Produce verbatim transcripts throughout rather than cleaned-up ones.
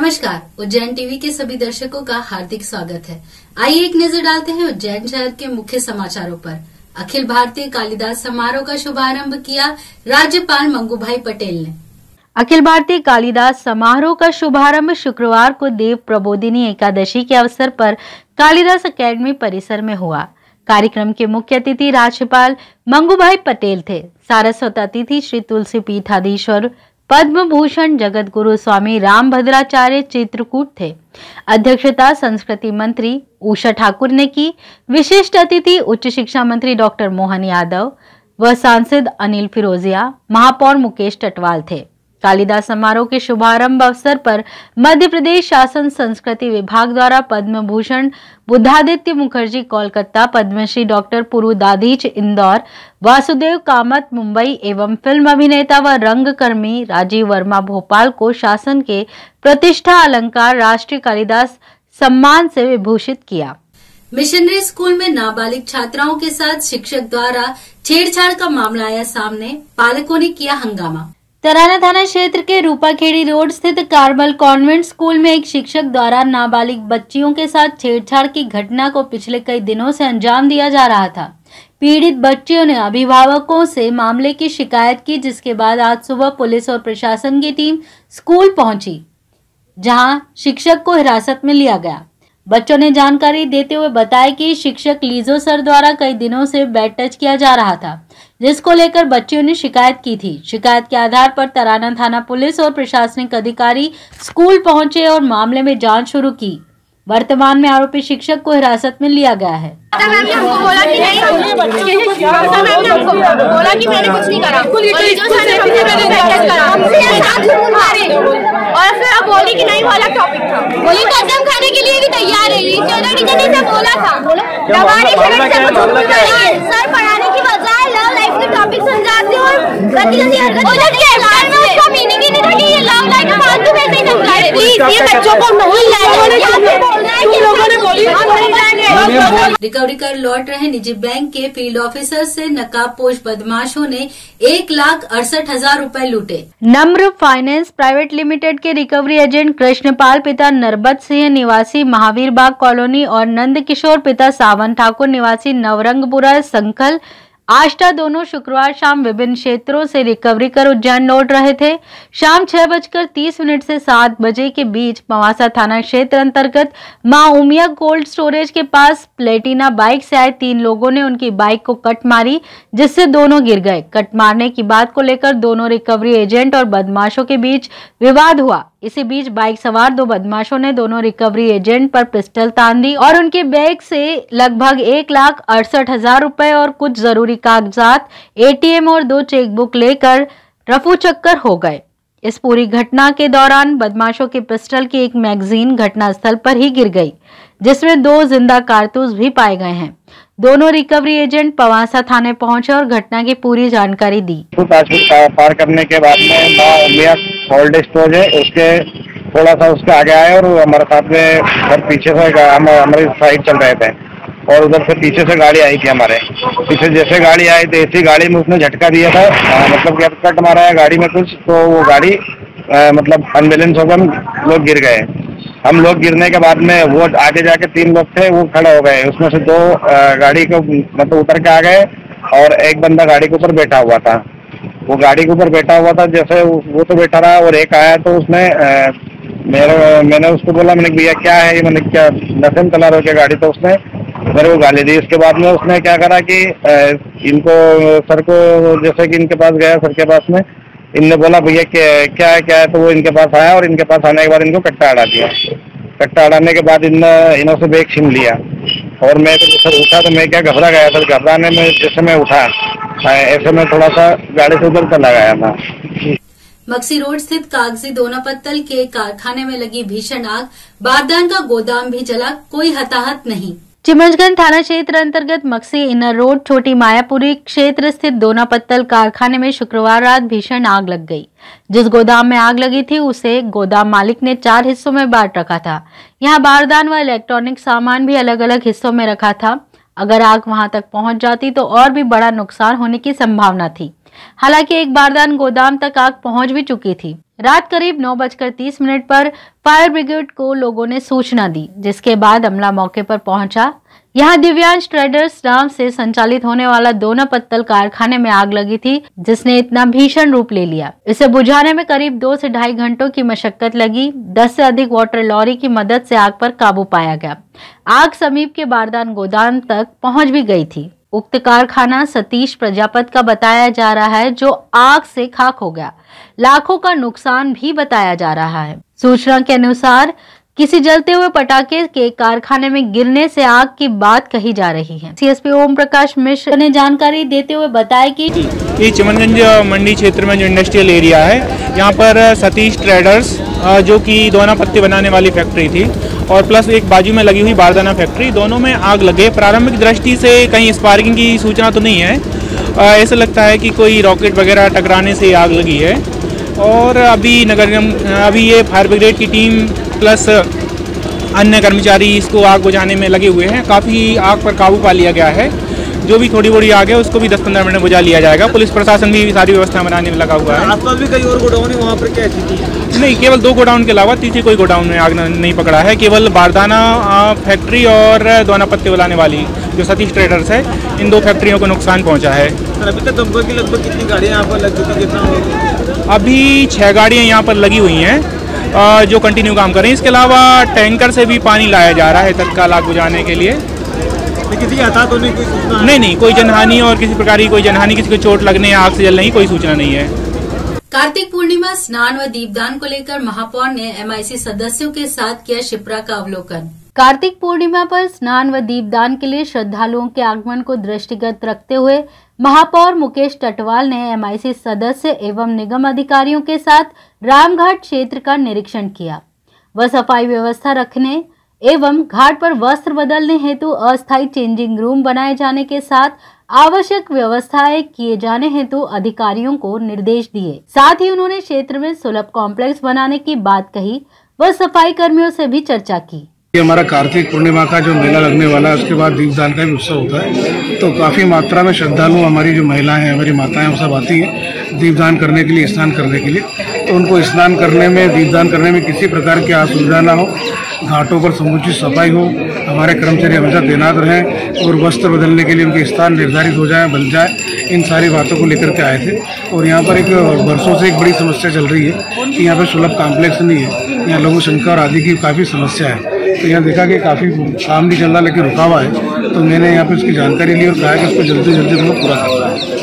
नमस्कार, उज्जैन टीवी के सभी दर्शकों का हार्दिक स्वागत है। आइए एक नजर डालते हैं उज्जैन शहर के मुख्य समाचारों पर। अखिल भारतीय कालिदास समारोह का शुभारंभ किया राज्यपाल मंगूभाई पटेल ने। अखिल भारतीय कालिदास समारोह का शुभारंभ शुक्रवार को देव प्रबोधिनी एकादशी के अवसर पर कालिदास अकेडमी परिसर में हुआ। कार्यक्रम के मुख्य अतिथि राज्यपाल मंगूभाई पटेल थे। सारस्वत अतिथि श्री तुलसी पीठाधीश्वर पद्म भूषण जगत गुरु स्वामी राम भद्राचार्य चित्रकूट थे। अध्यक्षता संस्कृति मंत्री उषा ठाकुर ने की। विशिष्ट अतिथि उच्च शिक्षा मंत्री डॉक्टर मोहन यादव व सांसद अनिल फिरोजिया, महापौर मुकेश टटवाल थे। कालिदास समारोह के शुभारंभ अवसर पर मध्य प्रदेश शासन संस्कृति विभाग द्वारा पद्म भूषण बुद्धादित्य मुखर्जी कोलकाता, पद्मश्री डॉक्टर पुरुदाधीच इंदौर, वासुदेव कामत मुंबई एवं फिल्म अभिनेता व रंगकर्मी राजीव वर्मा भोपाल को शासन के प्रतिष्ठा अलंकार राष्ट्रीय कालिदास सम्मान से विभूषित किया। मिशनरी स्कूल में नाबालिग छात्राओं के साथ शिक्षक द्वारा छेड़छाड़ का मामला आया सामने, पालकों ने किया हंगामा। तराना थाना क्षेत्र के रूपाखेड़ी रोड स्थित कार्मल कॉन्वेंट स्कूल में एक शिक्षक द्वारा नाबालिग बच्चियों के साथ छेड़छाड़ की घटना को पिछले कई दिनों से अंजाम दिया जा रहा था। पीड़ित बच्चियों ने अभिभावकों से मामले की शिकायत की, जिसके बाद आज सुबह पुलिस और प्रशासन की टीम स्कूल पहुंची, जहां शिक्षक को हिरासत में लिया गया। बच्चों ने जानकारी देते हुए बताया कि शिक्षक लीजो सर द्वारा कई दिनों से बैड टच किया जा रहा था, जिसको लेकर बच्चियों ने शिकायत की थी। शिकायत के आधार पर तराना थाना पुलिस और प्रशासनिक अधिकारी स्कूल पहुंचे और मामले में जांच शुरू की। वर्तमान में आरोपी शिक्षक को हिरासत में लिया गया है। मैम ने हमको बोला कि नहीं, मैम ने हमको बोला कि मैंने कुछ नहीं करा, और फिर अब बोली कि नहीं, वो अलग टॉपिक था। बोली कसम खाने के लिए भी तैयार है। ये चौधरी जी ने बोला था सर पढ़ाने की बजाय लव लाइफ के टॉपिक समझाते हो और गंदी गंदी हरकत। उसका मीनिंग ही नहीं था कि ये लव लाइफ फालतू में नहीं समझा रहे। प्लीज ये बच्चों को नहीं रिकवरी कर लौट रहे निजी बैंक के फील्ड ऑफिसर से नकाबपोश बदमाशों ने एक लाख अड़सठ हजार रूपए लूटे। नम्र फाइनेंस प्राइवेट लिमिटेड के रिकवरी एजेंट कृष्णपाल पिता नरबत सिंह निवासी महावीर बाग कॉलोनी और नंद किशोर पिता सावन ठाकुर निवासी नवरंगपुरा संकल आष्टा दोनों शुक्रवार शाम विभिन्न क्षेत्रों से रिकवरी कर उज्जैन लौट रहे थे। शाम छह बजकर तीस मिनट से सात बजे के बीच पवासा थाना क्षेत्र अंतर्गत मां उमिया कोल्ड स्टोरेज के पास प्लेटिना बाइक से आए तीन लोगों ने उनकी बाइक को कट मारी, जिससे दोनों गिर गए। कट मारने की बात को लेकर दोनों रिकवरी एजेंट और बदमाशों के बीच विवाद हुआ। इसी बीच बाइक सवार दो बदमाशों ने दोनों रिकवरी एजेंट पर पिस्टल तान दी और उनके बैग से लगभग एक लाख अड़सठ हजार रुपए और कुछ जरूरी कागजात, एटीएम और दो चेकबुक लेकर रफू चक्कर हो गए। इस पूरी घटना के दौरान बदमाशों के पिस्टल की एक मैगजीन घटनास्थल पर ही गिर गई, जिसमें दो जिंदा कारतूस भी पाए गए हैं। दोनों रिकवरी एजेंट पवासा थाने पहुंचे और घटना की पूरी जानकारी दी। पार करने के बाद में कोल्ड स्टोरेज है, उसके थोड़ा सा उसके आगे आए और हमारे साथ में घर पीछे से हम हमारी साइड चल रहे थे और उधर से पीछे से गाड़ी आई थी। हमारे पीछे जैसे गाड़ी आई थी ऐसी गाड़ी में उसने झटका दिया था, आ, मतलब क्या कट मारा है गाड़ी में कुछ, तो वो गाड़ी आ, मतलब अनबैलेंस होकर हम लोग गिर गए। हम लोग गिरने के बाद में वो आगे जाके तीन लोग थे, वो खड़े हो गए। उसमें से दो आ, गाड़ी को मतलब उतर के आ गए और एक बंदा गाड़ी के ऊपर बैठा हुआ था। वो गाड़ी के ऊपर बैठा हुआ था, जैसे वो तो बैठा रहा और एक आया तो उसने आ, मेरे मैंने उसको बोला, मैंने भैया क्या है ये, मैंने क्या नशे चला रहा है गाड़ी, तो उसने मेरे को गाली दी। इसके बाद में उसने क्या करा कि इनको सर को जैसे कि इनके पास गया, सर के पास में इनने बोला भैया क्या है क्या है, तो वो इनके पास आया और इनके पास आने के बाद इनको कट्टा अड़ा दिया। कट्टा अड़ाने के बाद इन इन्हों से बैग छीन लिया और मैं तो सर उठा तो मैं क्या घबरा गया था। घबराने में जैसे मैं उठा ऐसे में थोड़ा सा गाड़ी से उधर चला गया था। मक्सी रोड स्थित कागजी दोना पत्तल के कारखाने में लगी भीषण आग, बारदान का गोदाम भी जला, कोई हताहत नहीं। चिमंजगंज थाना क्षेत्र अंतर्गत मक्सी इनर रोड छोटी मायापुरी क्षेत्र स्थित दोना पत्तल कारखाने में शुक्रवार रात भीषण आग लग गई। जिस गोदाम में आग लगी थी उसे गोदाम मालिक ने चार हिस्सों में बांट रखा था। यहाँ बारदान व इलेक्ट्रॉनिक सामान भी अलग अलग हिस्सों में रखा था। अगर आग वहां तक पहुंच जाती तो और भी बड़ा नुकसान होने की संभावना थी। हालांकि एक बारदान गोदाम तक आग पहुंच भी चुकी थी। रात करीब नौ बजकर तीस मिनट पर फायर ब्रिगेड को लोगों ने सूचना दी, जिसके बाद अमला मौके पर पहुंचा। यहां दिव्यांश ट्रेडर्स नाम से संचालित होने वाला दोना पत्तल कारखाने में आग लगी थी, जिसने इतना भीषण रूप ले लिया। इसे बुझाने में करीब दो से ढाई घंटों की मशक्कत लगी। दस से अधिक वाटर लॉरी की मदद से आग पर काबू पाया गया। आग समीप के बारदान गोदाम तक पहुंच भी गई थी। उक्त कारखाना सतीश प्रजापत का बताया जा रहा है, जो आग से खाक हो गया। लाखों का नुकसान भी बताया जा रहा है। सूचना के अनुसार किसी जलते हुए पटाखे के कारखाने में गिरने से आग की बात कही जा रही है। सीएसपी ओम प्रकाश मिश्र ने जानकारी देते हुए बताया कि ये चिमनगंज मंडी क्षेत्र में जो इंडस्ट्रियल एरिया है, यहाँ पर सतीश ट्रेडर्स जो कि दोना पत्ते बनाने वाली फैक्ट्री थी और प्लस एक बाजू में लगी हुई बारदाना फैक्ट्री, दोनों में आग लगे। प्रारंभिक दृष्टि से कहीं स्पार्किंग की सूचना तो नहीं है। ऐसा लगता है कि कोई रॉकेट वगैरह टकराने से आग लगी है। और अभी नगर अभी ये फायर ब्रिगेड की टीम प्लस अन्य कर्मचारी इसको आग बुझाने में लगे हुए हैं। काफ़ी आग पर काबू पा लिया गया है। जो भी थोड़ी बड़ी आग है उसको भी दस पंद्रह मिनट में बुझा लिया जाएगा। पुलिस प्रशासन भी सारी व्यवस्था बनाने में लगा हुआ है। आसपास भी कई और गोडाउन है, वहाँ पर क्या स्थिति है? नहीं, केवल दो गोडाउन के अलावा तीसरी कोई गोडाउन में आग नहीं पकड़ा है। केवल बारदाना फैक्ट्री और दोना पत्ते बनाने वाली जो सतीश ट्रेडर्स है, इन दो फैक्ट्रियों को नुकसान पहुँचा है। अभी तक दमकल की लगभग कितनी गाड़ियाँ यहाँ पर लग चुकी, कितना होगा? अभी छः गाड़ियाँ यहाँ पर लगी हुई हैं जो कंटिन्यू काम कर रही हैं। इसके अलावा टैंकर से भी पानी लाया जा रहा है तत्काल आग बुझाने के लिए। किसी हताहत होने की कोई सूचना? नहीं नहीं, कोई जनहानि और किसी प्रकार की कोई जनहानि, किसी को चोट लगने या आग से जलने की कोई सूचना नहीं है। कार्तिक पूर्णिमा स्नान व दीपदान को लेकर महापौर ने एमआईसी सदस्यों के साथ किया शिप्रा का अवलोकन। कार्तिक पूर्णिमा पर स्नान व दीपदान के लिए श्रद्धालुओं के आगमन को दृष्टिगत रखते हुए महापौर मुकेश टटवाल ने एमआईसी सदस्य एवं निगम अधिकारियों के साथ रामघाट क्षेत्र का निरीक्षण किया व सफाई व्यवस्था रखने एवं घाट पर वस्त्र बदलने हेतु अस्थायी चेंजिंग रूम बनाए जाने के साथ आवश्यक व्यवस्थाएं किए जाने हेतु अधिकारियों को निर्देश दिए। साथ ही उन्होंने क्षेत्र में सुलभ कॉम्प्लेक्स बनाने की बात कही व सफाई कर्मियों से भी चर्चा की। हमारा कार्तिक पूर्णिमा का जो मेला लगने वाला है, उसके बाद दीपदान का भी उत्सव होता है, तो काफी मात्रा में श्रद्धालु हमारी जो महिलाएं हैं, हमारी माताएं, वो सब आती हैं दीपदान करने के लिए, स्नान करने के लिए। तो उनको स्नान करने में, दीपदान करने में किसी प्रकार की असुविधा ना हो, घाटों पर समुचित सफाई हो, हमारे कर्मचारी हमेशा तैनात रहें और वस्त्र बदलने के लिए उनके स्थान निर्धारित हो जाए, बन जाए, इन सारी बातों को लेकर के आए थे। और यहाँ पर एक वर्षों से एक बड़ी समस्या चल रही है कि यहाँ पर सुलभ कॉम्प्लेक्स नहीं है, यहाँ लघु शंका और आदि की काफी समस्या है। तो यहाँ देखा कि काफी काम नहीं चल रहा, लेकिन रुका हुआ है। तो मैंने यहाँ पे उसकी जानकारी ली और कहा कि उसको जल्दी जल्दी हम लोग पूरा करना है।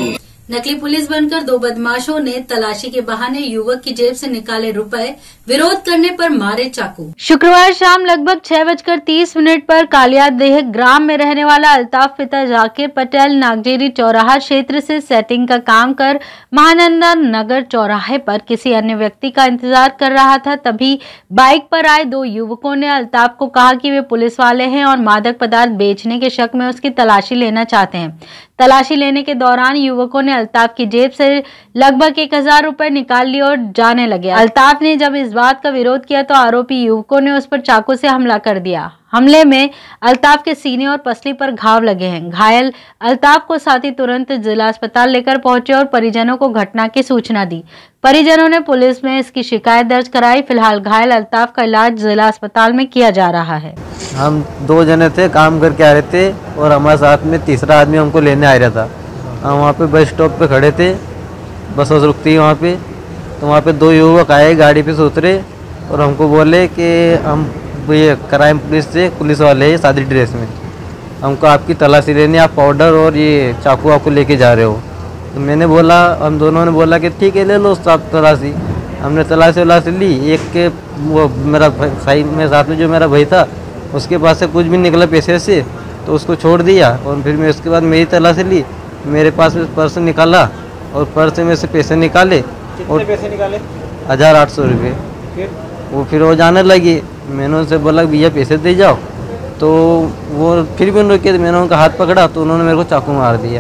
नकली पुलिस बनकर दो बदमाशों ने तलाशी के बहाने युवक की जेब से निकाले रुपए, विरोध करने पर मारे चाकू। शुक्रवार शाम लगभग छह बजकर तीस मिनट पर कालियादेह ग्राम में रहने वाला अल्ताफ पिता जाकिर पटेल नागजेरी चौराहा क्षेत्र से सेटिंग का काम कर महानंदा नगर चौराहे पर किसी अन्य व्यक्ति का इंतजार कर रहा था। तभी बाइक पर आए दो युवकों ने अल्ताफ को कहा कि वे पुलिस वाले हैं और मादक पदार्थ बेचने के शक में उसकी तलाशी लेना चाहते हैं। तलाशी लेने के दौरान युवकों ने अल्ताफ की जेब से लगभग एक हजार रुपए निकाल लिए और जाने लगे। अल्ताफ ने जब इस बात का विरोध किया तो आरोपी युवकों ने उस पर चाकू से हमला कर दिया। हमले में अल्ताफ के सीने और पसली पर घाव लगे हैं। घायल अल्ताफ को साथी तुरंत जिला अस्पताल लेकर पहुंचे और परिजनों को घटना की सूचना दी। परिजनों ने पुलिस में इसकी शिकायत दर्ज कराई। फिलहाल घायल अल्ताफ का इलाज जिला अस्पताल में किया जा रहा है। हम दो जने थे, काम करके आ रहे थे और हमारे साथ में तीसरा आदमी हमको लेने आ रहा था। हम वहाँ पे बस स्टॉप पे खड़े थे, बस बस रुकती है वहाँ पे। तो वहाँ पे दो युवक आए, गाड़ी पे से उतरे और हमको बोले कि हम ये क्राइम पुलिस से पुलिस वाले हैं सादी ड्रेस में, हमको आपकी तलाशी लेनी, आप पाउडर और ये चाकू आपको लेके जा रहे हो। तो मैंने बोला, हम दोनों ने बोला कि ठीक है ले लो आप तलाशी। हमने तलाशी वलाशी ली। एक के वो मेरा भाई मेरे साथ में जो मेरा भाई था, उसके पास से कुछ भी निकला पैसे से, तो उसको छोड़ दिया। और फिर मैं उसके बाद मेरी तलाशी ली, मेरे पास में पर्स निकाला और पर्स में से पैसे निकाले। कितने पैसे निकाले? हज़ार आठ सौ रुपये। फिर वो फिर वो जाने लगी। मैंने उनसे बोला भैया पैसे दे जाओ, तो वो फिर भी उन्होंने किया। मैंने उनका हाथ पकड़ा तो उन्होंने मेरे को चाकू मार दिया।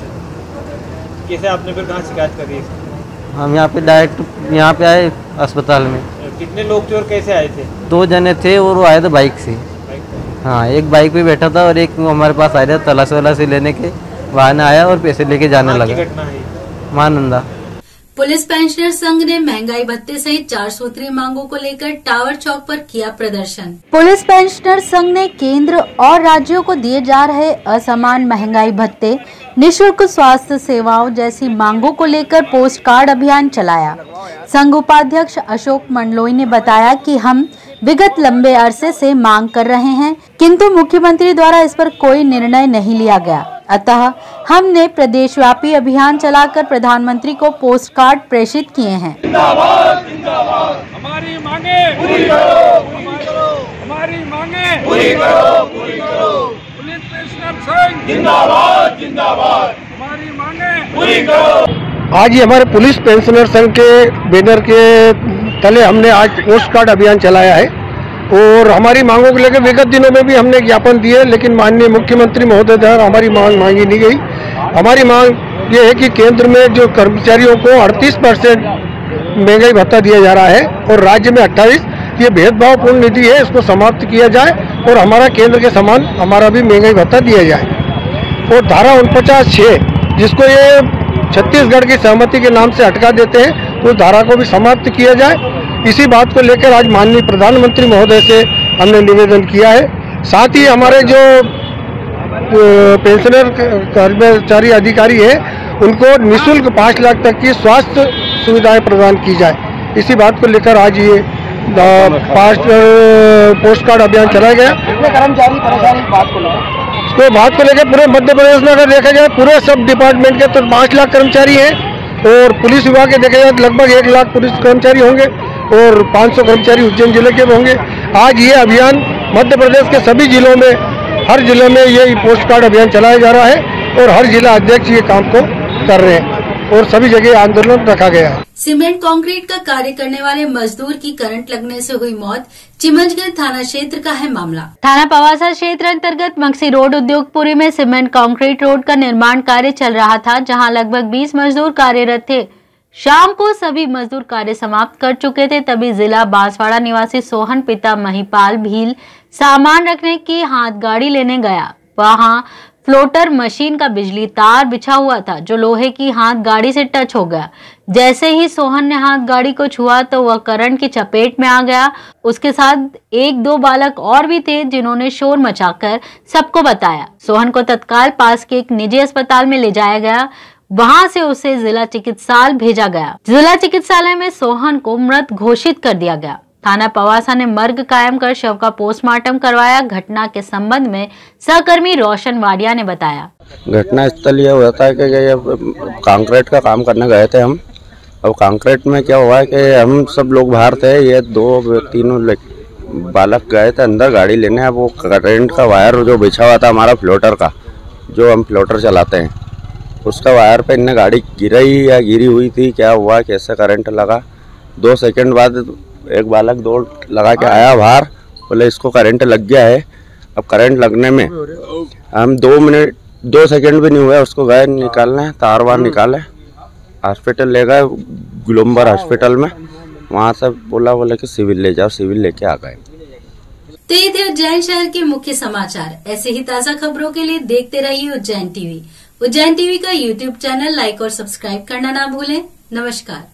कैसे आपने फिर कहाँ शिकायत कर दी? हम यहाँ पे डायरेक्ट यहाँ पे आए अस्पताल में। कितने लोग थे और कैसे आए थे? दो जने थे और वो आए थे बाइक से। हाँ, एक बाइक पे बैठा था और एक हमारे पास आ रहा तलाशी वलाशी लेने के बहाने आया और पैसे लेके जाने लगा। घटना है महानंदा। पुलिस पेंशनर संघ ने महंगाई भत्ते सहित चार सूत्री मांगों को लेकर टावर चौक पर किया प्रदर्शन। पुलिस पेंशनर संघ ने केंद्र और राज्यों को दिए जा रहे असमान महंगाई भत्ते, निःशुल्क स्वास्थ्य सेवाओं जैसी मांगों को लेकर पोस्ट कार्ड अभियान चलाया। संघ उपाध्यक्ष अशोक मंडलोई ने बताया कि हम विगत लंबे अरसे से मांग कर रहे हैं, किंतु मुख्यमंत्री द्वारा इस पर कोई निर्णय नहीं लिया गया। अतः हमने प्रदेशव्यापी अभियान चलाकर प्रधानमंत्री को पोस्ट कार्ड प्रेषित किए हैं। जिंदाबाद, जिंदाबाद। हमारी मांगे पूरी करो, पूरी करो। हमारी मांगे पूरी करो, पूरी करो। पुलिस पेंशनर संघ जिंदाबाद, जिंदाबाद। हमारी मांगे पूरी करो। आज ये हमारे पुलिस पेंशनर संघ के बैनर के तले हमने आज पोस्ट कार्ड अभियान चलाया है और हमारी मांगों को लेकर विगत दिनों में भी हमने ज्ञापन दिए, लेकिन माननीय मुख्यमंत्री महोदय द्वारा हमारी मांग मांगी नहीं गई। हमारी मांग ये है कि केंद्र में जो कर्मचारियों को अड़तीस परसेंट महंगाई भत्ता दिया जा रहा है और राज्य में अट्ठाईस, ये भेदभावपूर्ण नीति है, इसको समाप्त किया जाए और हमारा केंद्र के समान हमारा भी महंगाई भत्ता दिया जाए। और धारा उनपचास छः जिसको ये छत्तीसगढ़ की सहमति के नाम से हटका देते हैं, उस धारा को भी समाप्त किया जाए। इसी बात को लेकर आज माननीय प्रधानमंत्री महोदय से हमने निवेदन किया है। साथ ही हमारे जो पेंशनर कर्मचारी अधिकारी है उनको निःशुल्क पाँच लाख तक की स्वास्थ्य सुविधाएं प्रदान की जाए। इसी बात को लेकर आज ये पाँच पोस्ट कार्ड अभियान चलाया गया। कर्मचारी परेशानी बात को लेकर इसको बात को लेकर पूरे मध्य प्रदेश में अगर देखा जाए पूरे सब डिपार्टमेंट के तो पाँच लाख कर्मचारी हैं और पुलिस विभाग के देखा जाए तो लगभग एक लाख पुलिस कर्मचारी होंगे और पाँच सौ कर्मचारी उज्जैन जिले के होंगे। आज ये अभियान मध्य प्रदेश के सभी जिलों में, हर जिले में ये पोस्ट कार्ड अभियान चलाया जा रहा है और हर जिला अध्यक्ष ये काम को कर रहे हैं और सभी जगह आंदोलन रखा गया है। सीमेंट कंक्रीट का कार्य करने वाले मजदूर की करंट लगने से हुई मौत चिमंजगढ़ थाना क्षेत्र का है मामला। थाना पवासा क्षेत्र अंतर्गत मक्सी रोड उद्योगपुरी में सीमेंट कंक्रीट रोड का निर्माण कार्य चल रहा था, जहां लगभग बीस मजदूर कार्यरत थे। शाम को सभी मजदूर कार्य समाप्त कर चुके थे, तभी जिला बांसवाड़ा निवासी सोहन पिता महिपाल भील सामान रखने की हाथ गाड़ी लेने गया। वहां फ्लोटर मशीन का बिजली तार बिछा हुआ था, जो लोहे की हाथ गाड़ी से टच हो गया। जैसे ही सोहन ने हाथ गाड़ी को छुआ तो वह करंट की चपेट में आ गया। उसके साथ एक दो बालक और भी थे, जिन्होंने शोर मचाकर सबको बताया। सोहन को तत्काल पास के एक निजी अस्पताल में ले जाया गया। वहां से उसे जिला चिकित्सालय भेजा गया। जिला चिकित्सालय में सोहन को मृत घोषित कर दिया गया। थाना पवासा ने मर्ग कायम कर शव का पोस्टमार्टम करवाया। घटना के संबंध में सहकर्मी रोशन वाडिया ने बताया। घटना स्थल ये हुआ था कि ये कंक्रीट का काम करने गए थे हम। अब कंक्रीट में क्या हुआ है कि हम सब लोग बाहर थे, ये दो तीनों बालक गए थे अंदर गाड़ी लेने। अब वो करंट का वायर जो बिछा हुआ था हमारा फ्लोटर का, जो हम फ्लोटर चलाते हैं, उसका वायर पे इनने गाड़ी गिराई या गिरी हुई थी, क्या हुआ कैसे करंट लगा। दो सेकंड बाद एक बालक दौड़ लगा के आया बाहर, बोले इसको करंट लग गया है। अब करंट लगने में हम दो मिनट दो सेकंड भी नहीं हुए, उसको गए निकालने, तार वार निकाले, हॉस्पिटल ले गए, ग्लोबल हॉस्पिटल में। वहाँ से बोला बोले कि सिविल ले जाओ, सिविल लेके आ गए। तो ये थे उज्जैन शहर के मुख्य समाचार। ऐसे ही ताज़ा खबरों के लिए देखते रहिए उज्जैन टीवी। उज्जैन टीवी का यूट्यूब चैनल लाइक और सब्सक्राइब करना ना भूलें। नमस्कार।